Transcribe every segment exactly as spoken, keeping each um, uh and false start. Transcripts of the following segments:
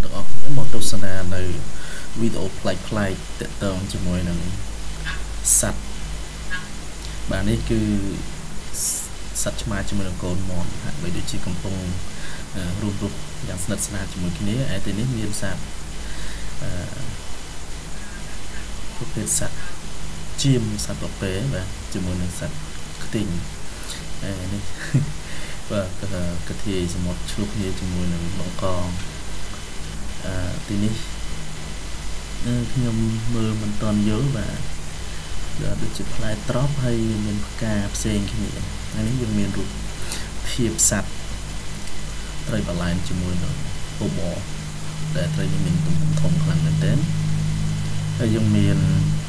ទាំងអស់គ្នាមកទស្សនានៅវីដេអូប្លែកៗទាក់ទងជាមួយនឹងសត្វបាទនេះគឺសត្វឆ្មាជាមួយនឹងកូនមាន់ហាក់បីដូចជាកំពុងរួមរស់យ៉ាងស្និទ្ធស្នាលជាមួយគ្នាឯទីនេះមានសត្វអឺប្រភេទសត្វជាមសត្វពពែបាទជាមួយនឹងសត្វខ្ទីងអឺនេះបាទកធាយសមុទ្រឆ្លុះគ្នាជាមួយនឹងបង្កងអឺទីនេះខ្ញុំមើលមិនទាន់យល់បាទដូចជាផ្លែត្រប់ហើយមានផ្កាផ្សេងគ្នាហើយនេះយើងមានរូបភាពសត្វត្រីបលែនជាមួយនឹងបបរដែលត្រីនេះមានទំហំធំខ្លាំងមែនទែនហើយយើងមាន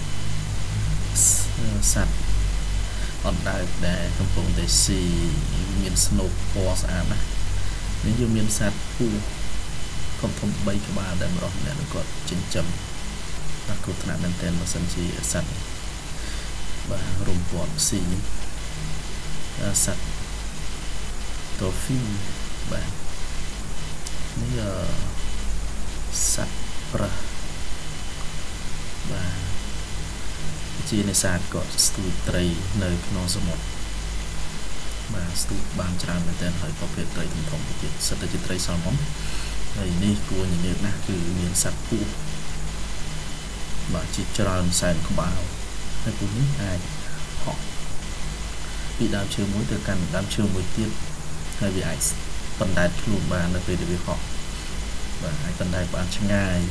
សត្វអណ្ដើកដែលកំពុងតែស៊ីមានស្នូកពណ៌ស្អាតណាស់នេះយើងមានសត្វពស់ធំធំបីក្បាលដែលបរិសុទ្ធអ្នកគាត់ចិញ្ចឹមបាទគ្រោះថ្នាក់មែនទែនបើសិនជាសត្វបាទរំពាត់ស៊ីសត្វតូហ្វីបាទនេះសត្វប្រើបាទជានេសាទក៏ស្ទូចត្រីនៅក្នុងសមុទ្របាទស្ទូចបានច្រើនមែនទែនហើយប្រភេទត្រីធំធំទៀតសិតតែជាត្រីសាល់ម៉ុនហើយនេះគួរញញើតណាស់គឺមានសត្វពស់បាទជាច្រើនសែនក្បាលហើយពស់នេះអាចហក់ពីដើមឈើមួយទៅកាន់ដើមឈើមួយទៀតហើយវាអាចបណ្ដែតខ្លួនបាននៅពេលដែលវាហក់បាទអាចបណ្ដែតបានឆ្ងាយ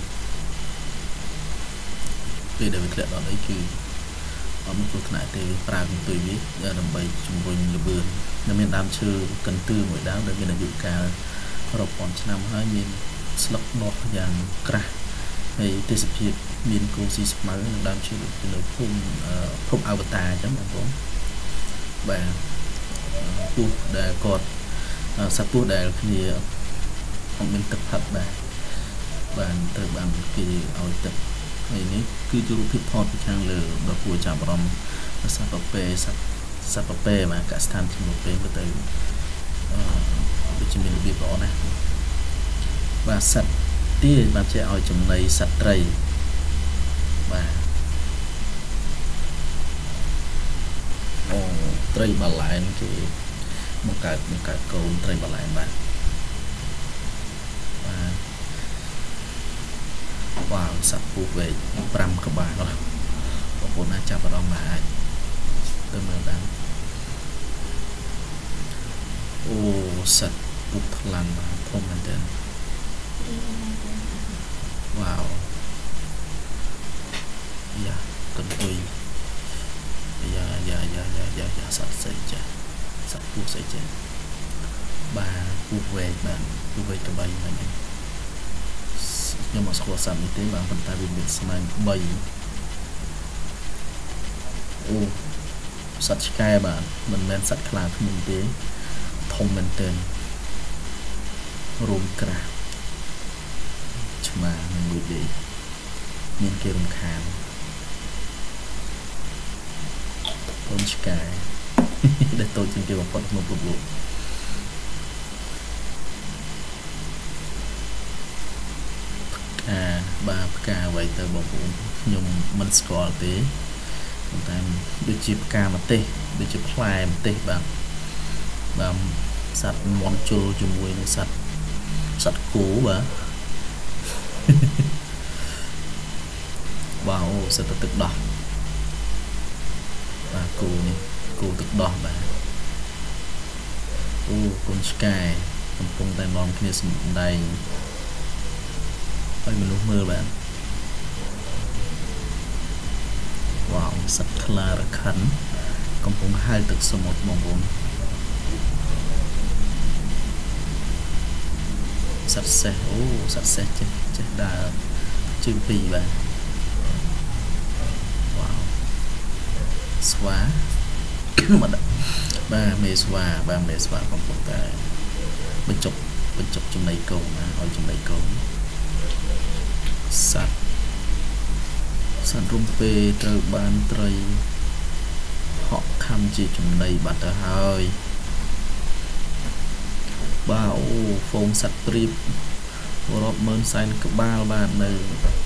ពេលដែលវាធ្លាក់ដល់នេះគឺអត់មានគ្រោះថ្នាក់ទេប្រើកន្ទុយវាដើម្បីជំរុញល្បឿននៅមានដើមឈើកន្ទឿមួយដើមដែលមានអាយុកាលរាប់ពាន់ឆ្នាំហើយមានស្លឹកដុះយ៉ាងក្រាស់ហើយទេសភាពមានគូស៊ីស្មៅនៅដើមឈើនៅភូមិភពអវតារអញ្ចឹងបងប្អូនបាទពស់ដែលគាត់សត្វពស់ដែលគ្នាអត់មានទឹកផឹកដែរបានត្រូវបានគេឲ្យទឹកហើយនេះគឺជារូបភាពថតពីខាងលើដ៏គួរចាប់អារម្មណ៍សត្វពពែសត្វសត្វពពែបាទកសិដ្ឋានជាពពែទៅអឺដូចជាមានរបៀបល្អណាស់បាទសត្វទាបានជាឲ្យចំណីសត្វត្រីបាទអូត្រីបលែនគេបង្កើតបង្កើតកូនត្រីបលែនបាទបាទវ៉ាវសត្វពស់វែងប្រាំក្បាលបងប្អូនអាចចាប់អារម្មណ៍អាចទៅមើលបានអូសត្វពស់ថ្លាន់បាទធំមែនទែនវ៉ាវយ៉ាកន្ទុយយ៉ាយ៉ាយ៉ាយ៉ាយ៉ាយ៉ាសត្វស្អីចាសត្វពស់ស្អីចាបាទពស់វែងបាទពស់វែងក្បៃហ្នឹងខ្ញុំមកស្គាល់សត្វនេះទេបាទប៉ុន្តែវាមានស្នាមបីអូសត្វឆ្កែបាទមិនមែនសត្វខ្លាឃ្មុំទេធំមែនទែនរួមក្រាស់ឆ្មានឹងមួយទេមានគេរំខានកូនឆ្កែដែលតូចជាងគេបំផុតក្នុងពិភពលោកអាបាទផ្កាអ្វីទៅបងប្អូនខ្ញុំមិនស្គាល់ទេប៉ុន្តែដូចជាផ្កាម្ទេសដូចជាផ្លែម្ទេសបាទបាទសត្វមន់ជុលជាមួយនឹងសត្វសត្វគោបាទវ៉ាវសត្វទឹកដោះបាទគោនេះគោទឹកដោះបាទអូកូនឆ្កែកំពុងតែនាំគ្នាសម្ដែងឲ្យមនុស្សមើលបាទវ៉ាវសត្វខ្លារខិនកំពុងហែលទឹកសមុទ្របងប្អូនសត្វសេះអូសត្វសេះចេះចេះដើរជើងពីរបាទវ៉ាវស្វាបាទមេស្វាបាទមេស្វាកំពុងតែបញ្ចុកបញ្ចុកចំណីកូនណាឲ្យចំណីកូនសត្វសត្វរំពេត្រូវបានត្រីហក់ខំជាចំណីបាត់ទៅហើយបាទអូហ្វូងសត្វព្រាបរាប់ម៉ឺនសែនក្បាលបាទនៅ